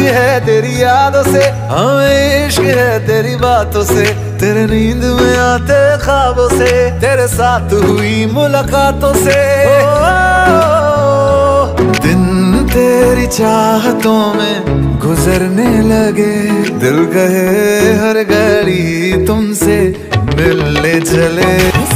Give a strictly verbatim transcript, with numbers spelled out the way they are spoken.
है तेरी यादों से, हमें इश्क है तेरी बातों से, तेरे नींद में आते ख्वाबों से, तेरे साथ हुई मुलाकातों से। ओ, दिन तेरी चाहतों में गुजरने लगे, दिल कहे हर घड़ी तुमसे मिलने चले।